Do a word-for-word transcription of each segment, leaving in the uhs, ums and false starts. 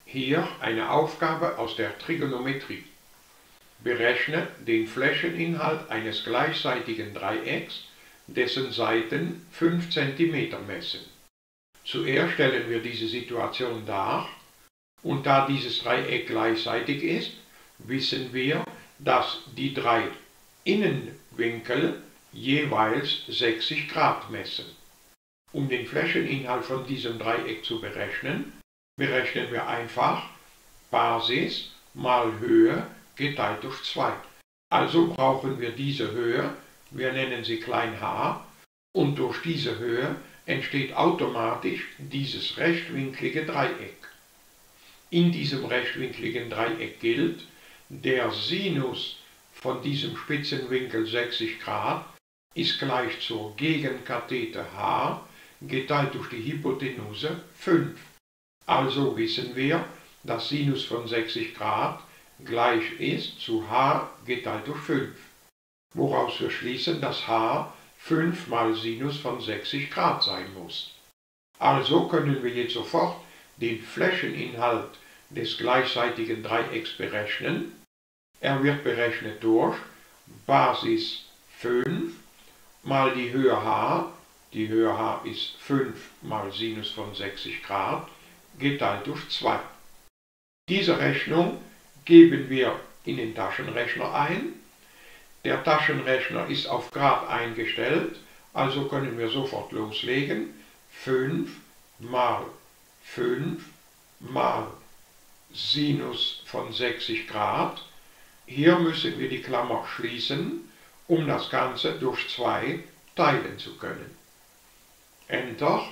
Hier eine Aufgabe aus der Trigonometrie. Berechne den Flächeninhalt eines gleichseitigen Dreiecks, dessen Seiten fünf Zentimeter messen. Zuerst stellen wir diese Situation dar, und da dieses Dreieck gleichseitig ist, wissen wir, dass die drei Innenwinkel jeweils sechzig Grad messen. Um den Flächeninhalt von diesem Dreieck zu berechnen, berechnen wir einfach Basis mal Höhe geteilt durch zwei. Also brauchen wir diese Höhe, wir nennen sie klein h, und durch diese Höhe entsteht automatisch dieses rechtwinklige Dreieck. In diesem rechtwinkligen Dreieck gilt, der Sinus von diesem Spitzenwinkel sechzig Grad ist gleich zur Gegenkathete h geteilt durch die Hypotenuse fünf. Also wissen wir, dass Sinus von sechzig Grad gleich ist zu h geteilt durch fünf, woraus wir schließen, dass h fünf mal Sinus von sechzig Grad sein muss. Also können wir jetzt sofort den Flächeninhalt des gleichseitigen Dreiecks berechnen. Er wird berechnet durch Basis fünf mal die Höhe h, die Höhe h ist fünf mal Sinus von sechzig Grad, geteilt durch zwei. Diese Rechnung geben wir in den Taschenrechner ein. Der Taschenrechner ist auf Grad eingestellt, also können wir sofort loslegen. fünf mal fünf mal Sinus von sechzig Grad. Hier müssen wir die Klammer schließen, um das Ganze durch zwei teilen zu können. Enter.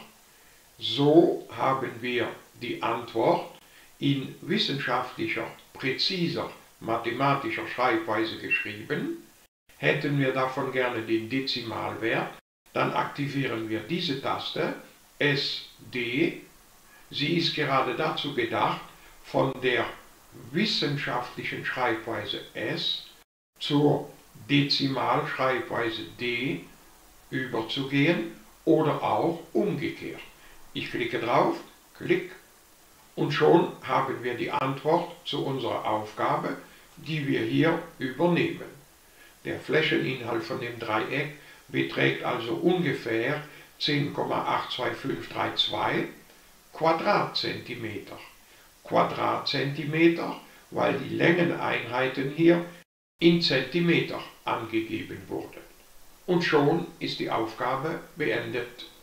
So haben wir die Antwort in wissenschaftlicher, präziser, mathematischer Schreibweise geschrieben. Hätten wir davon gerne den Dezimalwert, dann aktivieren wir diese Taste S D. Sie ist gerade dazu gedacht, von der wissenschaftlichen Schreibweise S zur Dezimalschreibweise D überzugehen oder auch umgekehrt. Ich klicke drauf, klick, und schon haben wir die Antwort zu unserer Aufgabe, die wir hier übernehmen. Der Flächeninhalt von dem Dreieck beträgt also ungefähr zehn Komma acht zwei fünf drei zwei Quadratzentimeter. Quadratzentimeter, weil die Längeneinheiten hier in Zentimeter angegeben wurden. Und schon ist die Aufgabe beendet.